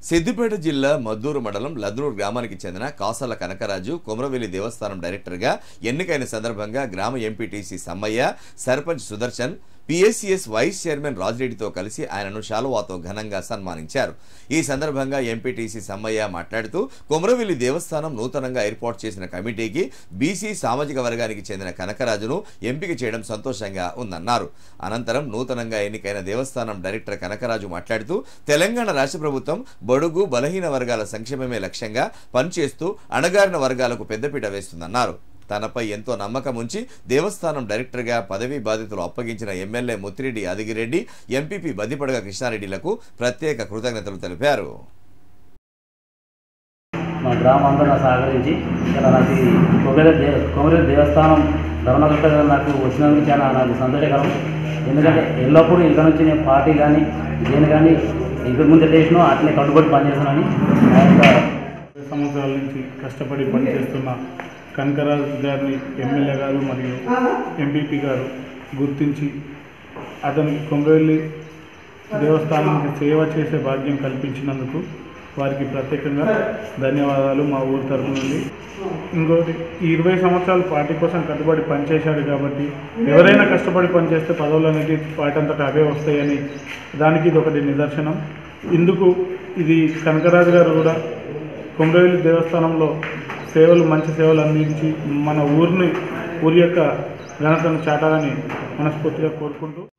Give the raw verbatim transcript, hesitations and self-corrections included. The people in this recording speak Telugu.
సిద్దిపేట జిల్లా మద్దూరు మండలం లద్నూర్ గ్రామానికి చెందిన కాసాల కనకరాజు కొమరవెల్లి దేవస్థానం డైరెక్టర్గా ఎన్నికైన సందర్భంగా గ్రామ MPTC Sammaiah, sarpanch Sudarshan, PSCS vice chairman రాజిరెడ్డితో కలిసి ఆయనను శాలువాతో ఘనంగా సన్మానించారు. ఈ సందర్భంగా ఎంపీటీసీ సమ్మయ్య మాట్లాడుతూ కొమరవెల్లి దేవస్థానం నూతనంగా ఏర్పాటు చేసిన కమిటీకి బీసీ సామాజిక వర్గానికి చెందిన కనకరాజును ఎంపిక చేయడం సంతోషంగా ఉందన్నారు. అనంతరం నూతనంగా ఎన్నికైన దేవస్థానం డైరెక్టర్ కనకరాజు మాట్లాడుతూ తెలంగాణ రాష్ట్ర ప్రభుత్వం బడుగు బలహీన వర్గాల సంక్షేమమే లక్ష్యంగా పనిచేస్తూ అణగారిన వర్గాలకు పెద్దపీట వేస్తుందన్నారు. తనపై ఎంతో నమ్మకం ఉంచి దేవస్థానం డైరెక్టర్గా పదవీ బాధ్యతలు అప్పగించిన ఎమ్మెల్యే ముత్తిరెడ్డి యాదగిరెడ్డి, ఎంపీపీ బదిపడగ కృష్ణారెడ్డిలకు ప్రత్యేక కృతజ్ఞతలు తెలిపారు. మా గ్రామాందరూ సహకరించి ఇలా నాకు కొమరవెల్లి కొమరవెల్లి దేవస్థానం ధర్మకర్తగా నాకు వచ్చినందుకు చాలా నాకు సంతోషకరం. ఎందుకంటే ఎల్లప్పుడూ ఇక్కడ నుంచి నేను పార్టీ కానీ నేను కానీ ఇంతకు ముందు చేసినా అట్లే కట్టుబడి పనిచేస్తున్నానని ఆ యొక్క సంవత్సరాల నుంచి కష్టపడి పనిచేస్తున్న కనకరాజు గారిని ఎమ్మెల్యే గారు మరియు ఎంపీపీ గారు గుర్తించి అతనికి కొమరవెల్లి దేవస్థానానికి సేవ చేసే భాగ్యం కల్పించినందుకు వారికి ప్రత్యేకంగా ధన్యవాదాలు మా ఊరి తరఫు నుండి. ఇంకోటి, ఈ ఇరవై సంవత్సరాలు పార్టీ కోసం కట్టుబడి పనిచేశారు కాబట్టి ఎవరైనా కష్టపడి పనిచేస్తే పదవులు అనేది పార్టీ అంతటా అవే వస్తాయని దానికి ఇది ఒకటి నిదర్శనం. ఇందుకు ఇది కనకరాజు గారు కూడా కొమరవెల్లి దేవస్థానంలో సేవలు మంచి సేవలు అందించి మన ఊరిని ఊరి యొక్క ఘనతను చాటాలని మనస్ఫూర్తిగా కోరుకుంటూ